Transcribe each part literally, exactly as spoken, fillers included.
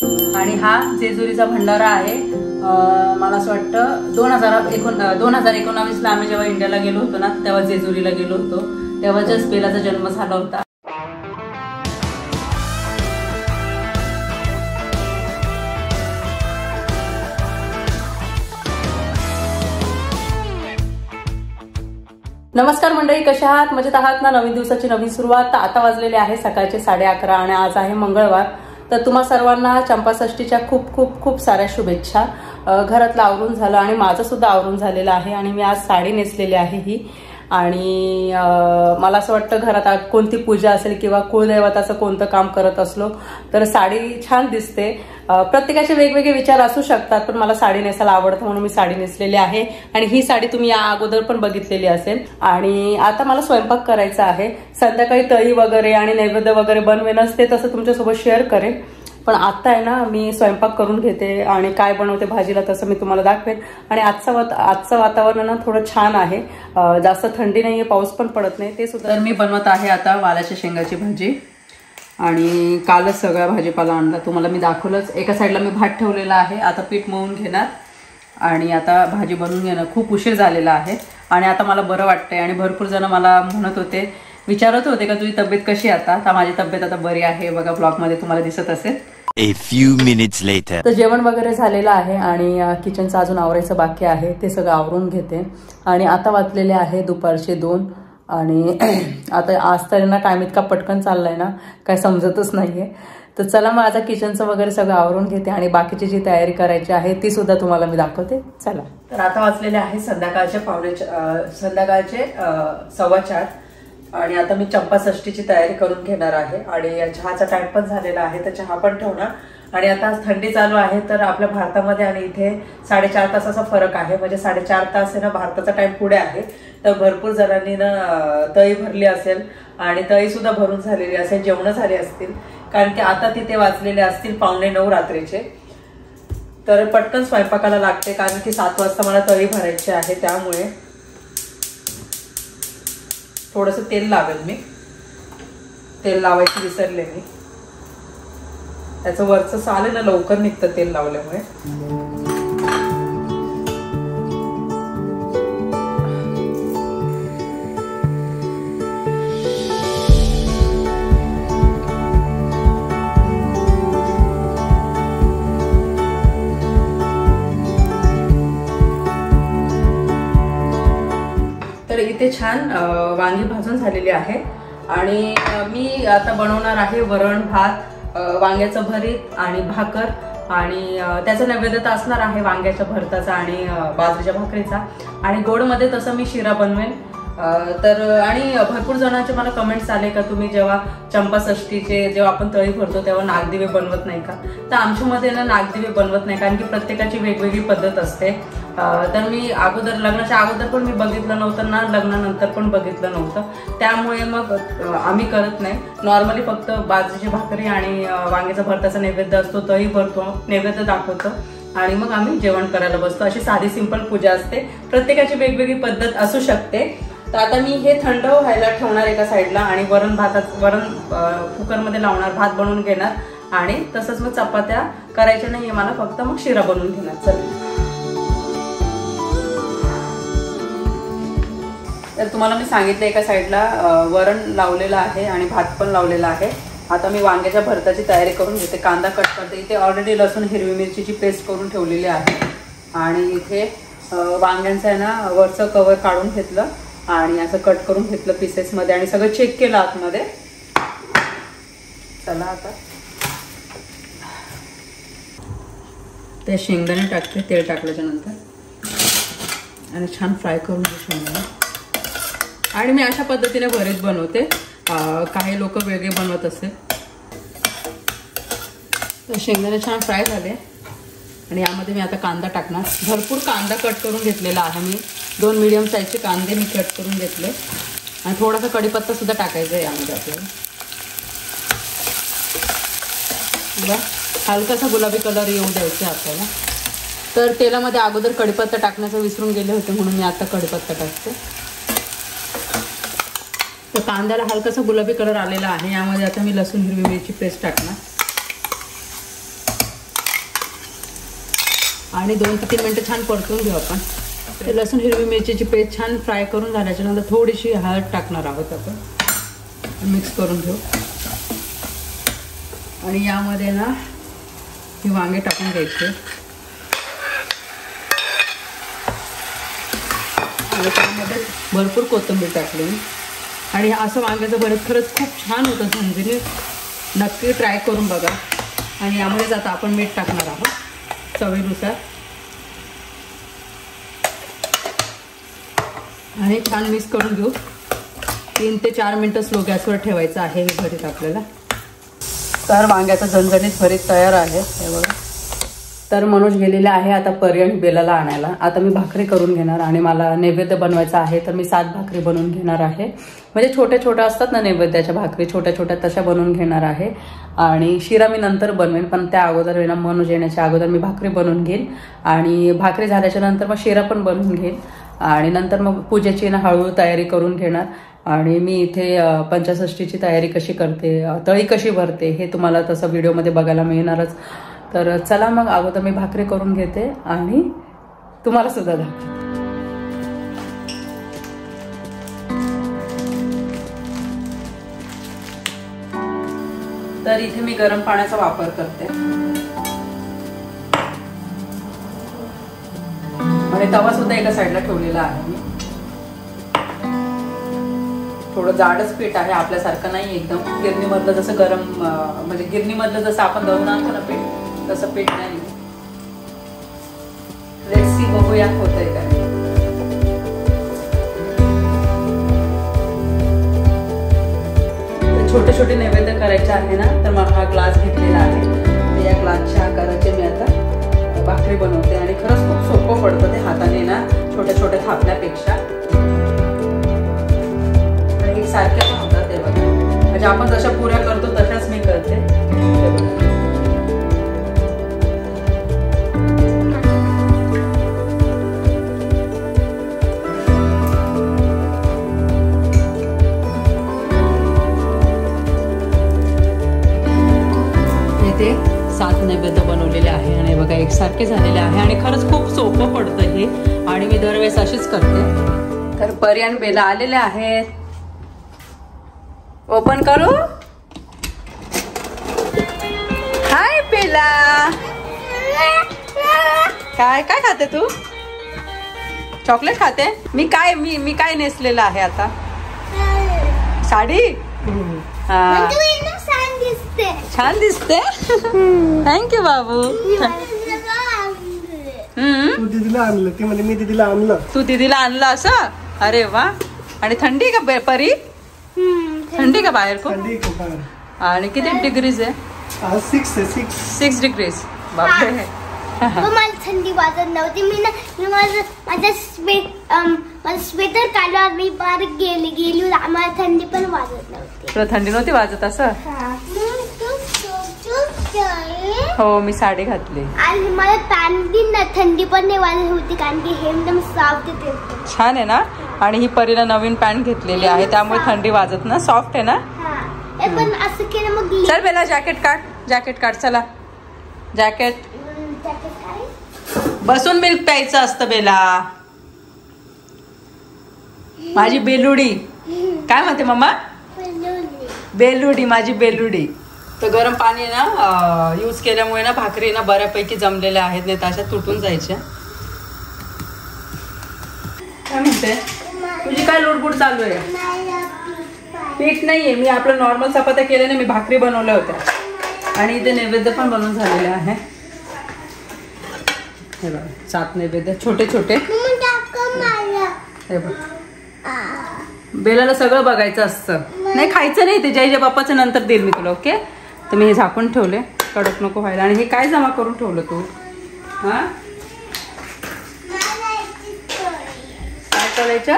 आणि हा जेजुरीचा भंडारा आहे। मला असं वाटतं दोन हजार एकोण दोन हजार एकोणावीसला आम्ही जेव्हा इंडियाला गेलो होतो ना, तेव्हा जेजुरीला गेलो होतो, तेव्हा जस्ट बेलाचा जन्म झाला होता। नमस्कार मंडळी, कशा आहात? मजेत आहात ना? नवीन दिवसाची नवीन सुरुवात। आता वाजलेले आहे सकाळचे साडे अकरा आणि आज आहे मंगळवार। तर तुम्हा सर्वांना चंपाषष्ठीच्या खूप खूप खूप साऱ्या शुभेच्छा। घरातलं आवरून झालं आणि माझं सुद्धा आवरून झालेलं आहे आणि मी आज साडी नेसलेली आहे ही। आणि मला असं वाटतं घरात कोणती पूजा असेल किंवा कुलदैवताचं कोणतं काम करत असलो तर साडी छान दिसते। प्रत्येकाचे वेगवेगळे विचार असू शकतात, पण मला साडी नेसायला आवडतं म्हणून मी साडी नेसलेली आहे। आणि ही साडी तुम्ही या अगोदर पण बघितलेली असेल। आणि आता मला स्वयंपाक करायचा आहे। संध्याकाळी तळी वगैरे आणि नैवेद्य वगैरे बनवेनच ते तसं तुमच्यासोबत शेअर करेन, पण आता आहे ना मी स्वयंपाक करून घेते आणि काय बनवते भाजीला तसं मी तुम्हाला दाखवेन। आणि आजचं आजचं वातावरण ना थोडं छान आहे, जास्त थंडी नाहीये, पाऊस पण पडत नाही ते सुद्धा। तर मी बनवत आहे आता वालाच्या शेंगाची भाजी आणि कालच सगळा भाजीपाला आणला, तुम्हाला मी दाखवलंच। एका साईडला मी भात ठेवलेला आहे, आता पीठ मळून घेणार आणि आता भाजी बनवून घेणार। खूप उशीर झालेला आहे आणि आता मला बरं वाटतंय आणि भरपूर जण मला म्हणत होते, विचारत होते का तुझी तब्येत कशी आता? तर माझी तब्येत आता बरी आहे, बघा ब्लॉग मध्ये तुम्हाला दिसत असेल। A few minutes later. तर जेवण वगैरे झालेलं आहे आणि किचनचं अजून आवरायचं बाकी आहे, ते सगळं आवरून घेते। आणि आता वाजलेले आहे दुपारचे दोन आणि आता आज तरी ना टाइम इतका पटकन चाललाय ना काय समजतच नाहीये। तर चला मग आता किचनचं वगैरे सगळं आवरून घेते आणि बाकीची जी तयारी करायची आहे ती सुद्धा तुम्हाला मी दाखवते, चला। तर आता वाजलेले आहे संध्याकाळचे पावणे संध्याकाळचे सव्वा चार आणि आता मी चंपाषष्ठीची तयारी करून घेणार आहे आणि चहाचा टाइम पण झालेला आहे, तर चहा पण ठेवणार। आणि आता थंडी चालू आहे तर आपल्या भारतामध्ये आणि इथे साडेचार तासाचा फरक आहे, म्हणजे साडेचार तास आहे ना भारताचा टाइम पुढे आहे। तर भरपूर जणांनी ना तळी भरली असेल आणि तळी सुद्धा भरून झालेली असेल, जेवण झाले असतील, कारण की आता तिथे वाजलेले असतील पावणे नऊ रात्रीचे। तर पटकन स्वयंपाकाला लागते कारण की सात वाजता मला तळी भरायची आहे, त्यामुळे थोडंसं तेल लावेल मी, तेल लावायची विसरले मी। त्याचं वरचं साल आहे ना लवकर निघतं तेल लावल्यामुळे। तर इथे छान वांगी भाजून झालेली आहे आणि मी आता बनवणार आहे वरण भात, वांग्याचं भरीत आणि भाकर आणि त्याचा नैवेद्य असणार आहे वांग्याच्या भरताचा आणि बाजरीच्या भाकरीचा। आणि गोडमध्ये तसं मी शिरा बनवेन। तर आणि भरपूर जणांचे मला कमेंट्स आले का तुम्ही जेव्हा चंपाषष्ठीचे जेव्हा आपण तळी भरतो तेव्हा नागदिवे बनवत नाही का? तर आमच्यामध्ये ना नागदिवे बनवत नाही, कारण की प्रत्येकाची वेगवेगळी पद्धत असते। तर मी अगोदर लग्नाच्या अगोदर पण मी बघितलं नव्हतं ना, लग्नानंतर पण बघितलं नव्हतं, त्यामुळे मग आम्ही करत नाही। नॉर्मली फक्त बाजरीची भाकरी आणि वांग्याचा भरताचा नैवेद्य असतो, तळी भरतो, नैवेद्य दाखवतो आणि मग आम्ही जेवण करायला बसतो। अशी साधी सिंपल पूजा असते, प्रत्येकाची वेगवेगळी पद्धत असू शकते। तर आता मी हे थंड व्हायला ठेवणार एका साईडला आणि वरण भातात वरण कुकरमध्ये लावणार, भात बनवून घेणार आणि तसंच मग चपात्या करायच्या नाहीये मला, फक्त मग शिरा बनवून घेणार। चल, तर तुम्हाला मी सांगितलं एका साईडला वरण लावलेलं आहे आणि भात पण लावलेला आहे। आता मी वांग्याच्या भरताची तयारी करून घेते, कांदा कट करते। इथे ऑलरेडी लसूण हिरवी मिरचीची पेस्ट करून ठेवलेली आहे आणि इथे वांग्यांचं आहे ना वरचं कवर काढून घेतलं आणि असं कट करून घेतलं पीसेस मध्ये आणि सगळं चेक केलं आतमध्ये। चला आता ते शेंगदाणे टाकते, तेल टाकल्याच्या नंतर आणि छान फ्राय करून घेऊ शेंगदाणे। आणि मी अशा पद्धतीने भरीत बनवते, काही लोक वेगळे बनवत असेल। तर शेंगदाणे छान फ्राय झाले आणि यामध्ये मी आता कांदा टाकणार। भरपूर कांदा कट करून घेतलेला आहे मी, दोन मीडियम साईजचे कांदे मी कट करून घेतले आणि थोडासा कढीपत्ता सुद्धा टाकायचा आहे यामध्ये आपल्याला। हलकासा गुलाबी कलर येऊ द्यायचा आपल्याला। तर तेलामध्ये अगोदर कढीपत्ता टाकण्याचं विसरून गेले होते म्हणून मी आता कढीपत्ता टाकते। तर कांद्याला हलकासा गुलाबी कलर आलेला आहे, यामध्ये आता मी लसूण हिरवी मिरची पेस्ट टाकणार। आणि दोन ते तीन मिनटं छान परतून घेऊ आपण. ते लसूण हिरवी मिरचीची पेस्ट छान फ्राय करून झाल्याच्या नंतर थोडीशी हळद टाकणार आहोत आपण. मिक्स करून घेऊ. आणि यामध्ये ना ही वांगे टाकून घ्यायचे आणि त्यामध्ये भरपूर कोथिंबीर टाकली. आणि असं वांग्याचं भरीत खरंच खूप छान होतं झणझणीत. नक्की ट्राय करून बघा. आणि यामध्येच आता आपण मीठ टाकणार आहोत चवीनुसार. आणि छान मिक्स करून घेऊ. तीन ते चार मिनटं स्लो गॅसवर ठेवायचं आहे हे भरीत आपल्याला. तर वांग्याचं झणझणीत भरीत तयार आहे हे बघा. तर मनोज गेलेला आहे आता पर्यंत बेलाला आणायला. आता मी भाकरी करून घेणार आणि मला नैवेद्य बनवायचा आहे. तर मी सात भाकरी बनवून घेणार आहे. म्हणजे छोट्या छोट्या असतात ना नैवेद्याच्या भाकरी, छोट्या छोट्या तशा बनवून घेणार आहे. आणि शिरा मी नंतर बनवेन, पण त्या अगोदर वेळेला मनोज येण्याच्या अगोदर मी भाकरी बनवून घेईन. आणि भाकरी झाल्याच्या नंतर मग शिरा पण बनवून घेईन. आणि नंतर मग पूजेची ना हळूहळू तयारी करून घेणार. आणि मी इथे पंचषष्टीची तयारी कशी करते, तळी कशी भरते हे तुम्हाला तसं व्हिडिओमध्ये बघायला मिळणारच. तर चला मग अगोदर मी भाकरी करून घेते आणि तुम्हाला सुद्धा दाखवते. तर इथे मी गरम पाण्याचा वापर करते. आणि तवा सुद्धा एका साईडला ठेवलेला आहे मी. थोडं जाडच पीठ आहे, आपल्यासारखं नाही एकदम गिरणीमधलं जसं गरम म्हणजे गिरणीमधलं जसं आपण दळून आणतो ना पीठ तसं पीठ नाही. लेट्स सी बघूया होतंय का. छोटे छोटे नैवेद्य करायचे आहे ना, तर मग हा ग्लास घेतलेला आहे. तर या ग्लासच्या आकाराचे मी आता भाकरी बनवते. आणि खरंच खूप सोपं पडतं ते हाताने ना छोट्या छोट्या थापण्यापेक्षा. आणि एक सारख्या पण होतात ते बघा. म्हणजे आपण जशा पुऱ्या करतो तशाच मी करते. सात नैवेद्य बनवलेले आहे आणि बघा एकसारखे झालेले आहे. आणि खरंच खूप सोपं पडतं हे. आणि मी दरवेळेस अशीच करते. तर पर्यंत बेला आलेले आहेत. ओपन करू. हाय बेला. काय काय खाते तू? चॉकलेट खाते? मी काय मी मी काय नेसलेलं आहे आता? साडी. हा छान दिसते. थँक्यू बाबू. तू दीदीला आणलं ते म्हणजे मी दीदीला आणलं. तू दीदीला आणलं असं? अरे वा. आणि थंडी का परी? थंडी का बाहेर खूप? थंडी खूप आहे. आणि किती डिग्रीज आहे? Six six six degrees. बापरे. मला थंडी वाजत नव्हती. मी ना मी माझं माझं स्वेट माझं स्वेटर काढलं. मी पार गेली गेली आम्हाला थंडी पण वाजत नव्हती. तुला थंडी नव्हती वाजत असं? हो मी साडी घातली. आणि मला पॅन्ट ना थंडी पण नाही वाजत होती कारण की हे एकदम सॉफ्ट आहे. छान आहे ना. आणि ही परीला नवीन पॅन्ट घेतलेली आहे त्यामुळे थंडी वाजत ना. सॉफ्ट आहे ना. पण असं केलं मग. चल बेला जॅकेट काढ. जॅकेट काढ. चला जॅकेट. बसून मिल्क प्यायचं असतं बेला. माझी बेलुडी. काय म्हणते मम्मा? बेलुडी. माझी बेलुडी. तर गरम पाणी ना यूज केल्यामुळे ना भाकरी ना बऱ्यापैकी जमलेल्या आहेत. नाही तर अशा तुटून जायच्या. काय म्हणते? तुझी काय लुडबुड चालू आहे? पीठ नाहीये. मी आपलं नॉर्मल चपात्या केल्या ना. मी भाकरी बनवल्या होत्या. आणि इथे नैवेद्य पण बनवून झालेले आहे. हे बघा सात नैवेद्य छोटे छोटे. हे बघ बेलाला सगळं बघायचं असतं. नाही खायचं नाही ते. जय जय बाप्पाचं नंतर देईल मी तुला. ओके. तर मी हे झाकून ठेवले कडक नको व्हायला. आणि हे काय जमा करून ठेवलं तू? हा काय करायचं?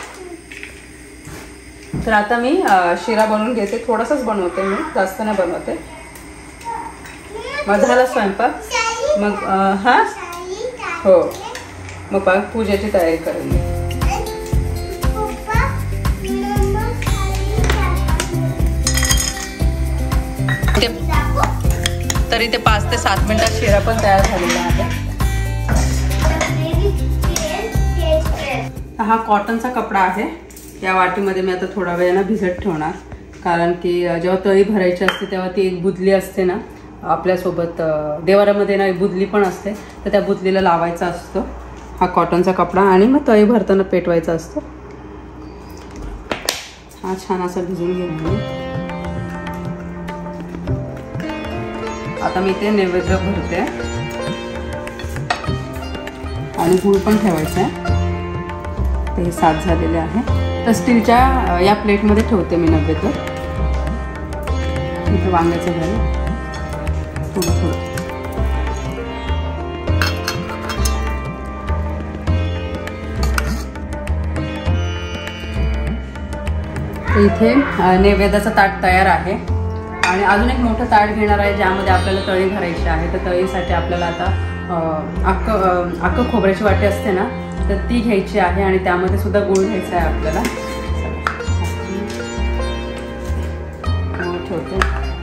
तर आता मी शिरा बनवून घेते. थोडासाच बनवते मी, जास्त नाही बनवते. मग झाला स्वयंपाक. मग हा हो मग बघ पूजेची तयारी करेन. तरी ते पाच ते सात मिनिटात शिरा पण तयार झालेला आहे. हा कॉटनचा कपडा आहे. या वाटीमध्ये मी आता थोडा वेळ भिजत ठेवणार, कारण की जेव्हा तळी भरायची असते तेव्हा ती एक बुदली असते ना आपल्यासोबत, देवारामध्ये ना एक बुदली पण असते, तर त्या बुदलीला लावायचा असतो हा कॉटनचा कपडा आणि मग तळी भरताना पेटवायचा असतो. हा छान असा भिजून घेऊन आता मी ते नैवेद्य भरते आणि गूळ पण ठेवायचा आहे. ते सात झालेले आहे. तर स्टीलच्या या प्लेटमध्ये ठेवते मी नैवेद्य. इथे वांग्याचं भर थोडं थोडं. इथे नैवेद्याचं ताट तयार आहे आणि अजून एक मोठं ताट घेणार आहे ज्यामध्ये आपल्याला तळी भरायची आहे. तर तळीसाठी आपल्याला आता अख्ख अख्ख खोबऱ्याची वाटी असते ना, तर ती घ्यायची आहे आणि त्यामध्ये सुद्धा गूळ घ्यायचा आहे आपल्याला. ठेवते.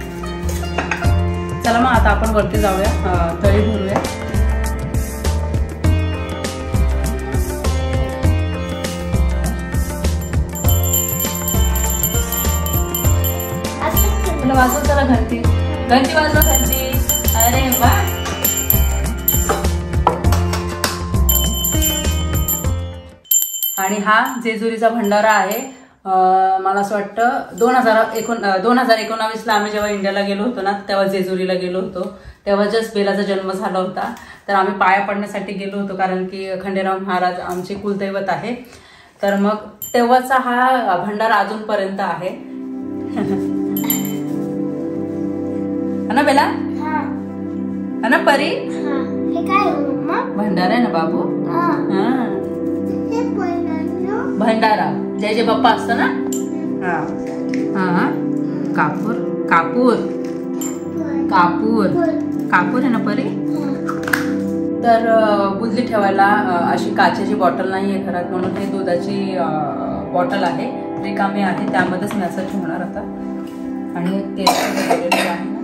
चला मग आता आपण वरती जाऊया, तळी भरूया. वाजव जरा घंटी, घंटी वाजव घंटी. अरे वा. आणि हा जेजुरीचा भंडारा आहे. मला असं वाटतं दोन हजार एकोण दोन हजार एकोणावीसला आम्ही जेव्हा इंडियाला गेलो होतो ना, तेव्हा जेजुरीला गेलो होतो. तेव्हा जस्ट बेलाचा जन्म झाला होता. तर आम्ही पाया पडण्यासाठी गेलो होतो, कारण की खंडेराव महाराज आमचे कुलदैवत आहे. तर मग तेव्हाचा हा भंडारा अजूनपर्यंत आहे. ना बेला, ना परी, हे काय भंडारा आहे ना बाबू. हा भंडारा जय जय बाप्पा असतं ना. हा हा कापूर कापूर कापूर कापूर आहे ना परी. तर बुदली ठेवायला अशी काचेची बॉटल नाही आहे घरात, म्हणून हे दुधाची बॉटल आहे, रिकामी आहे, त्यामध्येच मी असं ठेवणार आता. आणि केस आहे ना.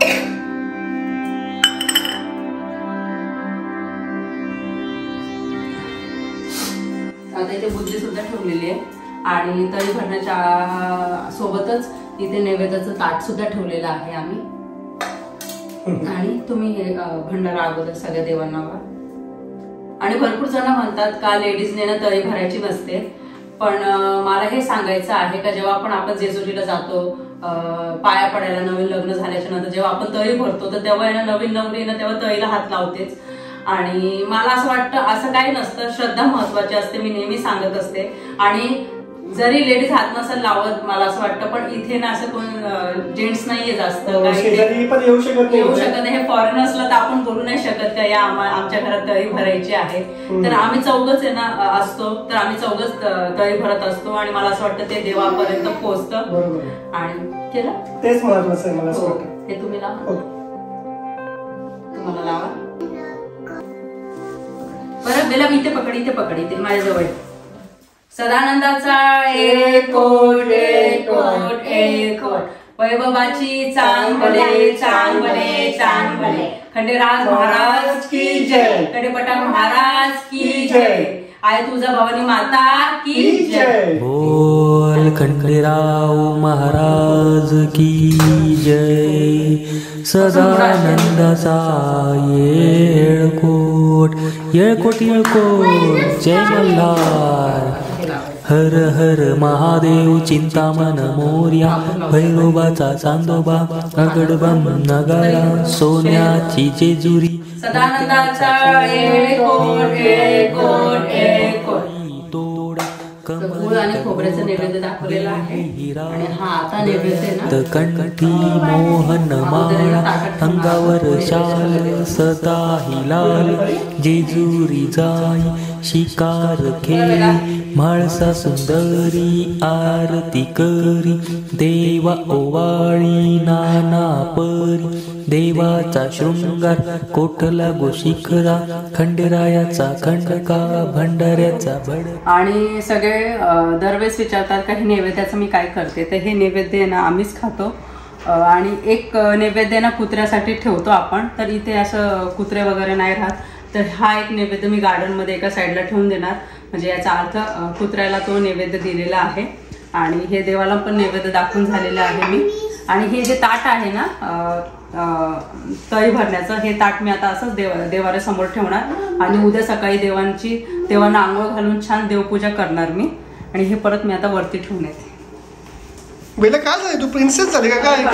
आता इथे बुदली सुद्धा ठेवलेली आहे आणि तळी भरण्याच्या सोबतच इथे नैवेद्याचं ताट सुद्धा ठेवलेलं आहे आम्ही. आणि तुम्ही हे भंडारा अगोदर सगळ्या देवांना वा. आणि भरपूर जण म्हणतात का लेडीजने ना तळी भरायची नसते, पण मला हे सांगायचं आहे का जेव्हा आपण आपण जेजुरीला जातो पाया पडायला, नवीन लग्न झाल्याच्या नंतर जेव्हा आपण तळी भरतो, तर तेव्हा ना नवीन नवरी ना तेव्हा तळीला हात लावतेच. आणि मला असं वाटतं असं काही नसतं, श्रद्धा महत्वाची असते, मी नेहमी सांगत असते. आणि जरी लेडीज हात नसेल लावत मला असं वाटतं, पण इथे ना असं कोण जेंट्स नाहीये जास्त, येऊ शकत येऊ शकत नाही. हे फॉरेनर्सला तर आपण बोलू नाही शकत का या आमच्या घरात तळी भरायची आहे. तर आम्ही चौघच आहे ना असतो, तर आम्ही चौघच तळी भरत असतो आणि मला असं वाटतं ते देवापर्यंत पोहोचतं. आणि केलं तेच महत्वाचं आहे मला असं वाटतं. हे तुम्ही लावा, तुम्हाला लावा. परत बेला इथे पकड, इथे पकड, इथे माझ्याजवळ. सदानंदाचा एकोट एकोट एकोट वैभवाची चांगले चांगले चांगले. खंडेराज महाराज की जय, खंडेपटा महाराज की जय. आय तुझा भवानी माता की जय. बोल खंडेराव महाराज की जय. सदानंदाचा येळकोट येळकोट येळकोट जय मल्हार. हर हर महादेव चिंतामण मोर्या. भैरोबाचा चांदोबा अगडबम नगारा. सोन्याची जेजुरी. सदानंदाचा येळकोट येळकोट येळकोट. गूळ आणि खोबऱ्याचं नैवेद्य दाखवलेला आहे. आणि हा आता नैवेद्य ना कंठी मोहन माळा. अंगावर शाल सदा ही लाल. जेजुरी जाई शिकार खेळी. म्हाळसा सुंदरी आरती करी. देवा ओवाळी नाना परी. देवाचा शृंगार कोठला गो शिखरा. खंडेरायाचा खंडका भंडाऱ्याचा भड. आणि सगळे दरवेळेस विचारतात का हे नैवेद्याचं मी काय करते, तर हे नैवेद्य ना आम्हीच खातो. आणि एक नैवेद्य ना कुत्र्यासाठी ठेवतो आपण. तर इथे असं कुत्रे वगैरे नाही राहत, तर हा एक नैवेद्य मी गार्डनमध्ये एका साईडला ठेवून देणार. म्हणजे याचा अर्थ अ, कुत्र्याला तो नैवेद्य दिलेला आहे. आणि हे देवाला पण नैवेद्य दाखवून झालेलं आहे मी. आणि हे जे ताट आहे ना तळी भरण्याचं, हे ताट मी आता असंच देव देवाऱ्यासमोर ठेवणार आणि उद्या सकाळी देवांची देवांना आंघोळ घालून छान देवपूजा करणार मी. आणि हे परत मी आता वरती ठेवून येते. बेला काय झालं, तू प्रिन्सेस झाली का काय?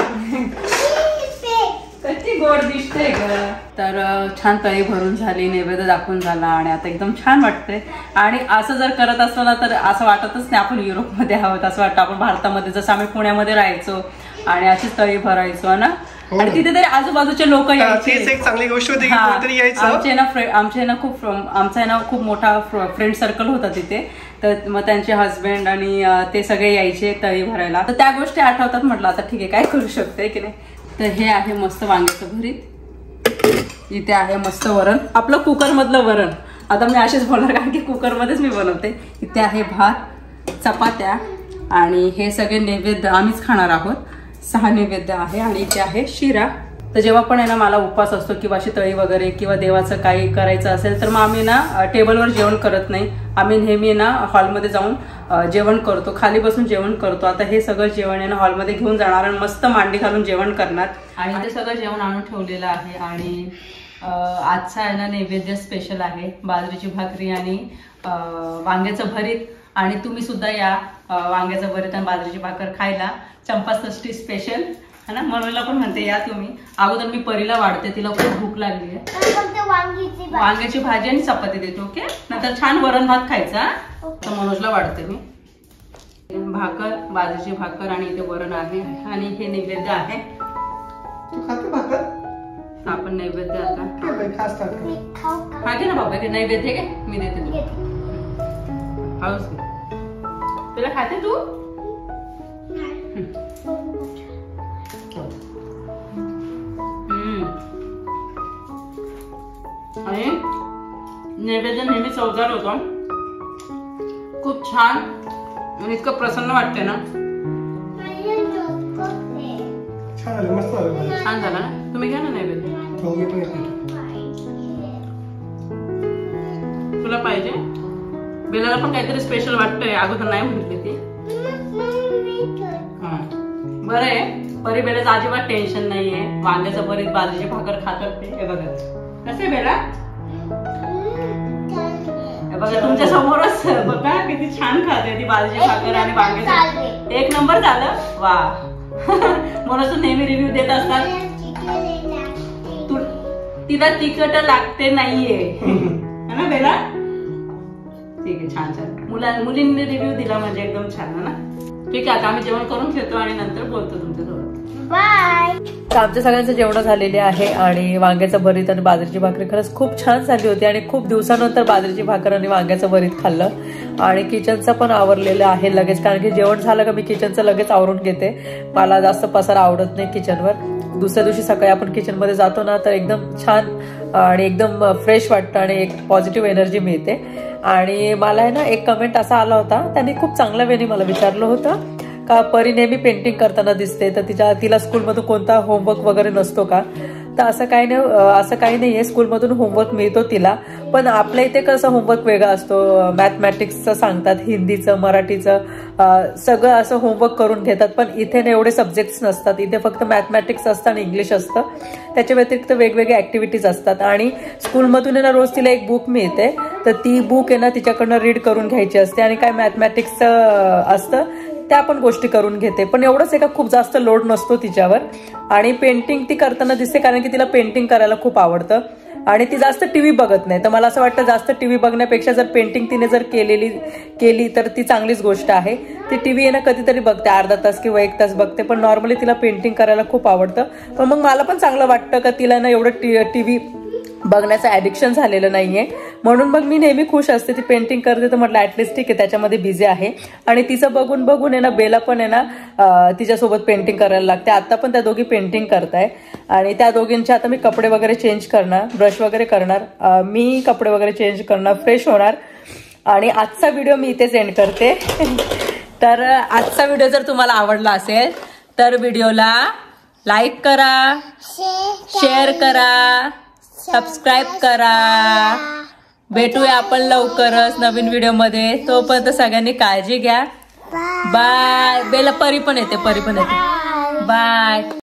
कशी गोड दिसते ग. तर छान तळी भरून झाली, नैवेद्य दाखवून झाला आणि आता एकदम छान वाटते. आणि असं जर करत असतो ना तर असं वाटतच नाही आपण युरोपमध्ये आहोत, असं वाटतं आपण भारतामध्ये जसं आम्ही पुण्यामध्ये राहायचो आणि अशीच तळी भरायचो ना. आणि तिथे तरी आजूबाजूचे लोक यायचे. एक चांगली गोष्ट होती की कोणतरी यायचं. आमचे ना आमचे ना खूप आमचा ना खूप मोठा फ्रेंड सर्कल होता तिथे. तर मग त्यांचे हस्बंड आणि ते सगळे यायचे तळी भरायला. तर त्या गोष्टी आठवतात. म्हटलं आता ठीक आहे काय करू शकते की नाही. तर हे आहे मस्त वांग्याचं भरीत, इथे आहे मस्त वरण, आपलं कुकर मधलं वरण. आता मी असेच बोलणार कारण की कुकर मध्येच मी बनवते. इथे आहे भात, चपात्या आणि हे सगळे नैवेद्य आम्हीच खाणार आहोत. सहा नैवेद्य आहे आणि इथे आहे शिरा. तर जेव्हा पण आहे ना मला उपवास असतो किंवा अशी तळी वगैरे किंवा देवाचं काही करायचं असेल तर मग आम्ही ना टेबलवर जेवण करत नाही. आम्ही नेहमी ना हॉलमध्ये जाऊन जेवण करतो, खाली बसून जेवण करतो. आता हे सगळं जेवण आहे ना हॉलमध्ये घेऊन जाणार आणि मस्त मांडी घालून जेवण करणार. आणि ते सगळं जेवण आणून ठेवलेलं आहे. आणि आजचा आहे ना नैवेद्य स्पेशल आहे, बाजरीची भाकरी आणि वांग्याचं भरीत. आणि तुम्ही सुद्धा या वांग्याचं भरीत आणि बाजरीची भाकर खायला. चंपाषष्ठी स्पेशल है ना. मनूला पण म्हणते या तुम्ही. अगोदर मी परीला वाढते, तिला खूप भूक लागली आहे. वांग्याची भाजी आणि चपाती देते. ओके, नंतर छान वरण भात खायचा. तर मनोजला वाढते मी. भाकर, बाजरीची भाकर आणि इथे वरण आहे आणि हे नैवेद्य आहे. तू खाते भाकर? आपण नैवेद्य आता खास हा घे ना बाबा, घे नैवेद्य घे, मी देते तुला. हळूच तुला खाते तू. आणि नैवेद्य नेहमी चवदार होतो, खूप छान आणि इतकं प्रसन्न वाटते ना. छान झाला ना. तुम्ही घ्या ना नैवेद्य. तुला पाहिजे? बेलाला पण काहीतरी स्पेशल वाटतंय, अगोदर नाही म्हटली ती. बरं आहे, परी बेलाचं अजिबात टेन्शन नाहीये. वांग्याचं भरीत बाजरीची भाकर खातात ते. हे बघा कसे बेला, हे बघा तुमच्या समोरच बघा किती छान खाते ती बाजरीची भाकर आणि वांग्याचं. एक नंबर झालं. वा म्हणून नेहमी रिव्ह्यू देत असतात. तिला तिखट लागते नाहीये है ना बेला. ठीक आहे, छान छान. मुला मुलींनी रिव्ह्यू दिला म्हणजे एकदम छान आहे ना. ठीक आहे, आता आम्ही जेवण करून घेतो आणि नंतर बोलतो तुमच्यासोबत. बाय. आमच्या सगळ्यांचं जेवण झालेले आहे आणि वांग्याचं भरीत आणि बाजरीची भाकरी खरंच खूप छान झाली होती. आणि खूप दिवसानंतर बाजरीची भाकर आणि वांग्याचं भरीत खाल्लं. आणि किचनचं पण आवरलेलं आहे लगेच, कारण की जेवण झालं का मी किचनचं लगेच आवरून घेते. मला जास्त पसारा आवडत नाही किचनवर. दुसऱ्या दिवशी सकाळी आपण किचनमध्ये जातो ना तर एकदम छान आणि एकदम फ्रेश वाटतं आणि एक पॉझिटिव्ह एनर्जी मिळते. आणि मला आहे ना एक कमेंट असा आला होता, त्यांनी खूप चांगल्या वेळी मला विचारलं होतं का परी नेहमी पेंटिंग करताना दिसते, तर तिच्या तिला स्कूलमधून कोणता होमवर्क वगैरे नसतो का. तर असं काही नाही, असं काही नाहीये. स्कूलमधून होमवर्क मिळतो तिला, पण आपल्या इथे कसं होमवर्क वेगळा असतो. मॅथमॅटिक्सचं सांगतात, हिंदीचं, मराठीचं सगळं असं होमवर्क करून घेतात. पण इथे ना एवढे सब्जेक्ट्स नसतात. इथे फक्त मॅथमॅटिक्स असतं आणि इंग्लिश असतं. त्याच्या व्यतिरिक्त वेगवेगळे ऍक्टिव्हिटीज असतात. आणि स्कूलमधून आहे ना रोज तिला एक बुक मिळते, तर ती बुक आहे ना तिच्याकडनं रीड करून घ्यायची असते. आणि काय मॅथमॅटिक्सचं असतं त्या पण गोष्टी करून घेते. पण एवढंच आहे का खूप जास्त लोड नसतो तिच्यावर. आणि पेंटिंग ती करताना दिसते, कारण की तिला पेंटिंग करायला खूप आवडतं. आणि ती जास्त टीव्ही बघत नाही. तर मला असं वाटतं जास्त टीव्ही बघण्यापेक्षा जर पेंटिंग तिने जर केलेली केली तर ती चांगलीच गोष्ट आहे. ती टीव्ही आहे ना कधीतरी बघते, अर्धा तास किंवा एक तास बघते, पण नॉर्मली तिला पेंटिंग करायला खूप आवडतं. पण मग मला पण चांगलं वाटतं का तिला ना एवढं टीव्ही बघण्याचं ऍडिक्शन झालेलं नाहीये. म्हणून मग मी नेहमी खुश असते. ती पेंटिंग करते तर म्हटलं ऍटलिस्ट ठीक आहे त्याच्यामध्ये बिझी आहे. आणि तिचं बघून बघून आहे ना बेला पण आहे ना तिच्यासोबत पेंटिंग करायला लागते. आता पण त्या दोघी पेंटिंग करताय. आणि त्या दोघींचे आता मी कपडे वगैरे चेंज करणार, ब्रश वगैरे करणार, मी कपडे वगैरे चेंज करणार, फ्रेश होणार. आणि आजचा व्हिडिओ मी इथेच एंड करते. तर आजचा व्हिडिओ जर तुम्हाला आवडला असेल तर व्हिडिओला लाईक करा, शेअर करा, सबस्क्राईब करा भेटूया आपण लवकरच नवीन व्हिडिओ मध्ये. तोपर्यंत सगळ्यांनी काळजी घ्या. बाय. बेला परी पण येते, परी पण येते. बाय.